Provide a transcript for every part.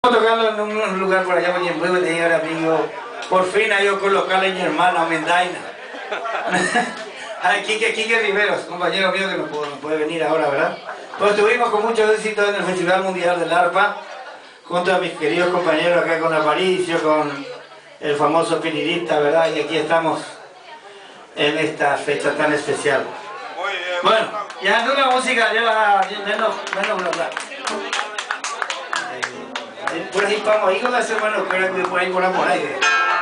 Tocando en un lugar por allá, porque en Puebla te diga amigo, por fin hay yo colocarle a mi hermana Mendaina. Ay, Quique Riveros, compañero mío que no puede venir ahora, ¿verdad? Pues estuvimos con mucho éxito en el Festival Mundial del Arpa, junto a mis queridos compañeros acá con Aparicio, con el famoso pianista, ¿verdad? Y aquí estamos en esta fecha tan especial. Bueno, ya no la música, ya menos bla. Por ahí vamos, ahí con las hermanos, pero que por ahí volamos aire.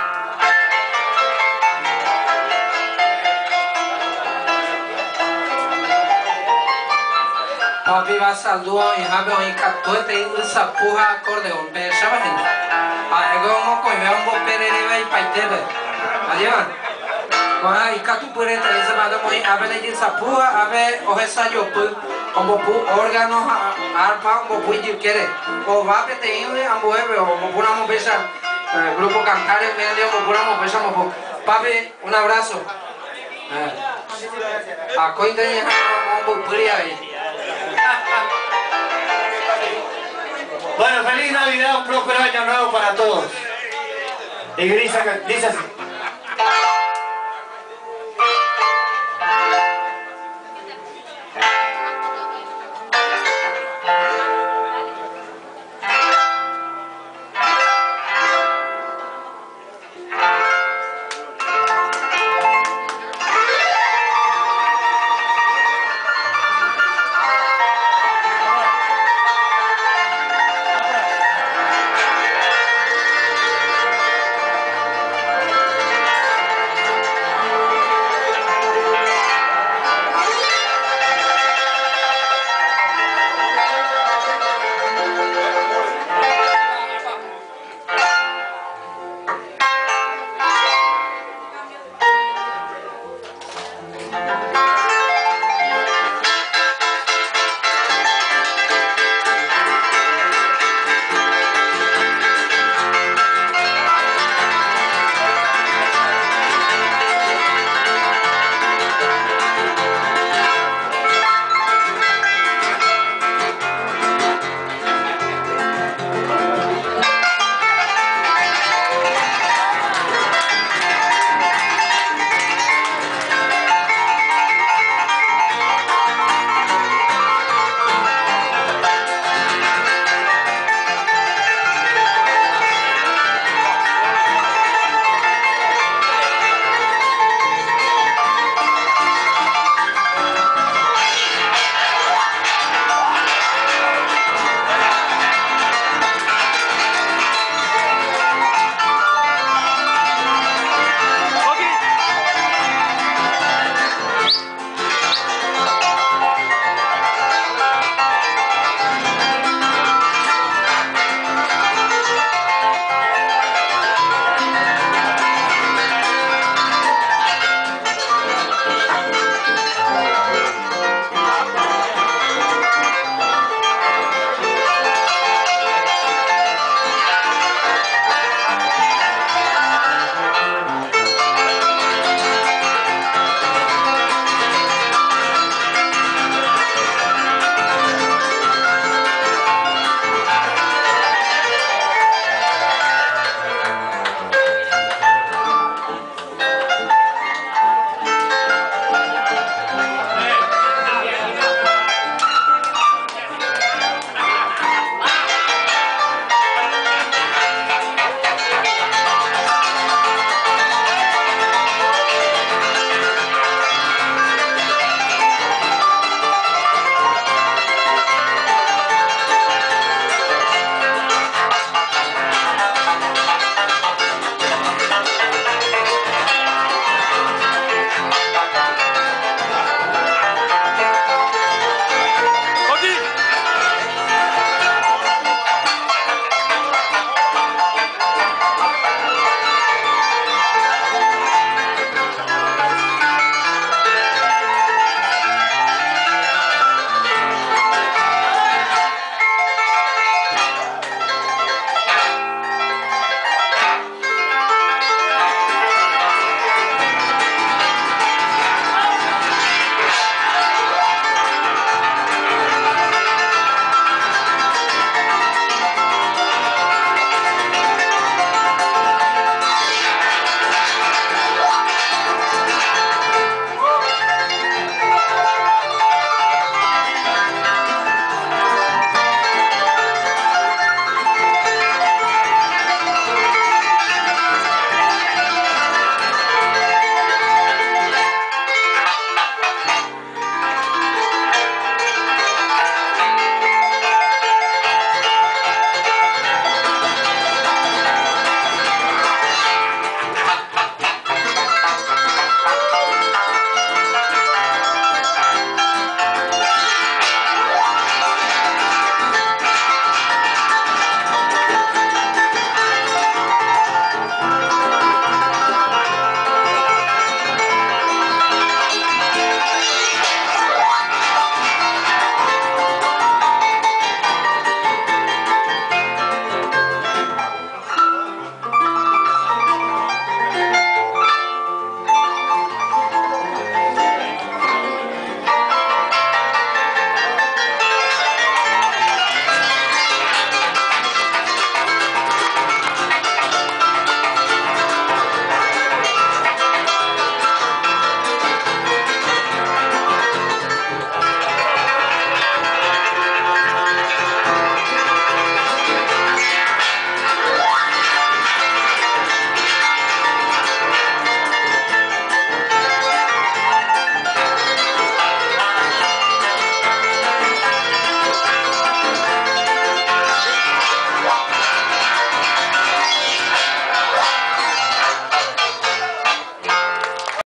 Papi va saludo y hablo en catuete y usa puja acordeón, pero ¿saben? Algo como que veo un boperere y paitebe. Adiós. Cuando hay catu puede tener semana muy habla y usa puja, a ver, o esa yo pu, como pu órganos arpa, como pu y quiere. O va a pedir un mueve o como una besa, grupo cantar en medio, como una besa, como papi, un abrazo. A coin de un bupuria ahí. Bueno, feliz Navidad, un próspero año nuevo para todos. Y dice así.